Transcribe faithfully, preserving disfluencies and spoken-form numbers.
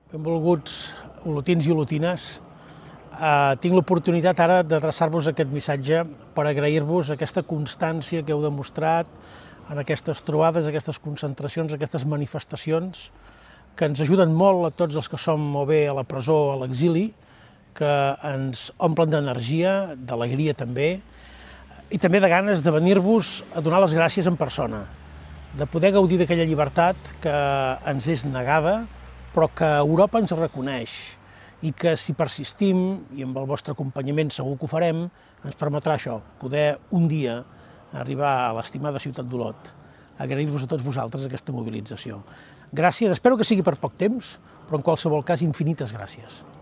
Benvolguts olotins i olotines, eh, tinc l'oportunitat ara de traçar-vos aquest missatge per agrair-vos aquesta constància que heu demostrat en aquestes trobades, aquestes concentracions, aquestes manifestacions que ens ajuden molt a tots els que som o bé a la presó o a l'exili, que ens omplen d'energia, d'alegria també, i també de ganes de venir-vos a donar les gràcies en persona, de poder gaudir d'aquella llibertat que ens és negada, però que Europa ens reconeix i que si persistim, i amb el vostre acompanyament segur que ho farem, ens permetrà això, poder un dia arribar a l'estimada ciutat d'Olot, agrair-vos a tots vosaltres aquesta mobilització. Gràcies, espero que sigui per poc temps, però en qualsevol cas infinites gràcies.